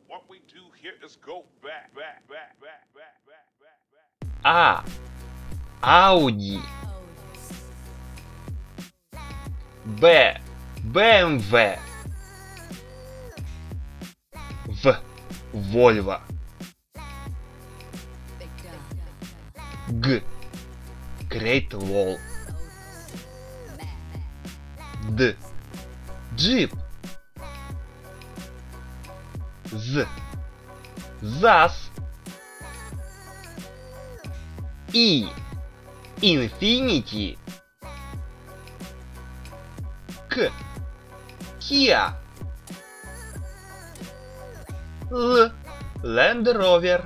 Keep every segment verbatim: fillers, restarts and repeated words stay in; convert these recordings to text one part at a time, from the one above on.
А. Ауди. Б. БМВ. В. Вольво. Г. Great Wall. Д. Джип. З. ЗАЗ. И. Infiniti. К. Kia. Л. Land Rover.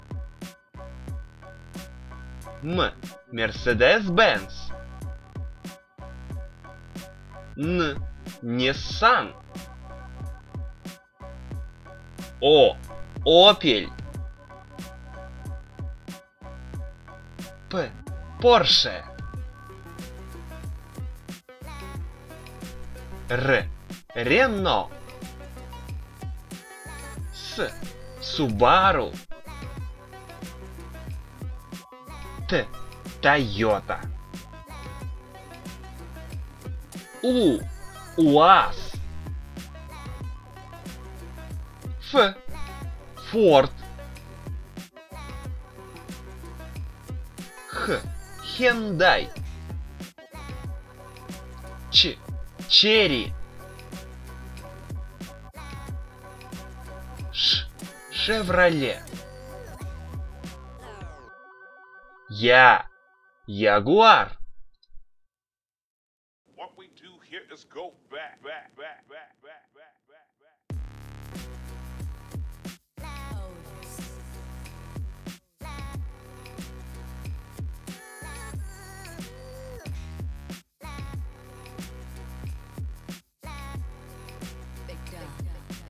М. Mercedes-Benz. Н. Nissan. О. Opel. П. Porsche. Р. Renault. С. Subaru. Т. Toyota. У. УАЗ. Ф. Ford. Х. Hyundai. Ч. Черри. Ш. Шевроле. Я. Ягуар.